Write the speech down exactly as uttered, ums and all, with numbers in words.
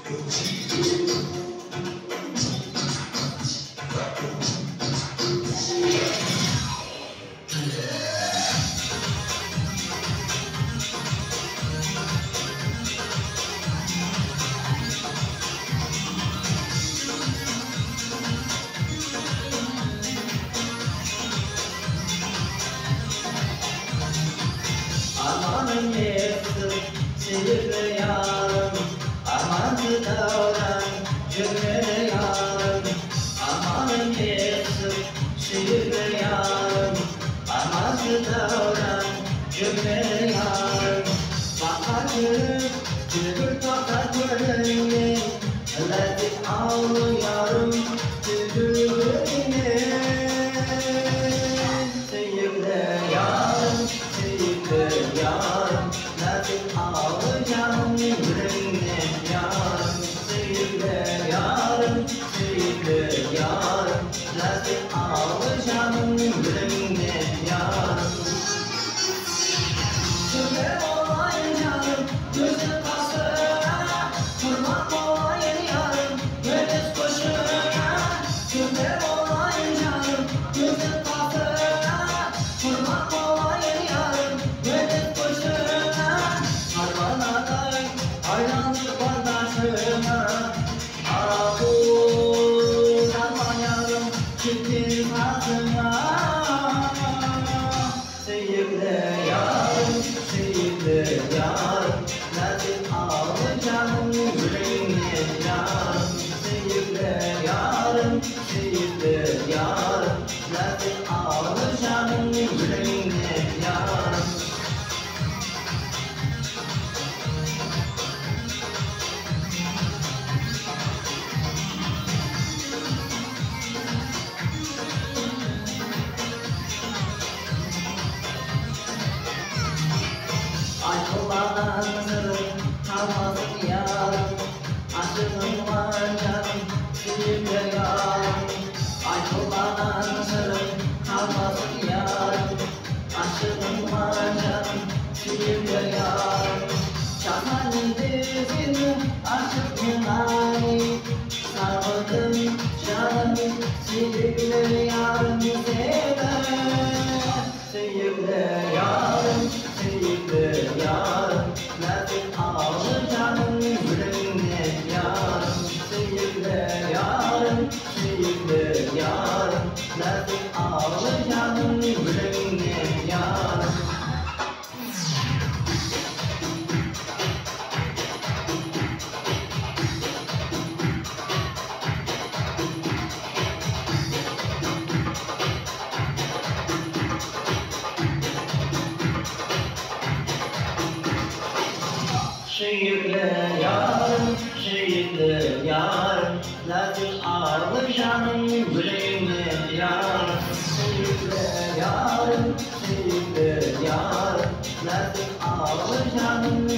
Amanın yetti, sevgili yarım, amanı davran, cümle yarım. Amanın yetti, sevgili yarım, amanı davran, cümle yarım. Bakacım, tüdür tokat gönlüne, latif ağlı yarım, tüdür gönlüne. Sevgili yarım, sevgili yarım, latif ağlı canım yüreğine yarım. Sevgili yarım, sevgili yarım, latif ağlı canım yüreğine yarım. Cümle olayım yarım, gözün kasına, kurban olayım yarım, göğüs koşuna. Cümle olayım yarım, gözün kasına, kurban olayım yarım, göğüs koşuna. Harmana day, hayranlı kardeşime, arabu darman yarım, çirkin ağzına. Sevgili yarım, sevgili yarım, latif ağlı canım yüreğine yarım. Sevgili yarım, sevgili yarım, latif ağlı canım yüreğine yarım. Aşkılan sırrım kalmasın yarım, aşkım var canım, sevgili yarım. Aşkılan sırrım kalmasın yarım, aşkım var canım, sevgili yarım. Şahanın dizini aşkın ait, sarıldım canım, sevgili yarım sever. Sevgili yarım, sevgili yarım, latif ağlı canım yüreğine yarım. Sevgili yarım, sevgili yarım, latif ağlı canım yüreğine yarım. Sevgili yarım, sevgili yarım, latif ağlı canım yüreğine yarım. Sevgili yarım, sevgili yarım, latif ağlı canım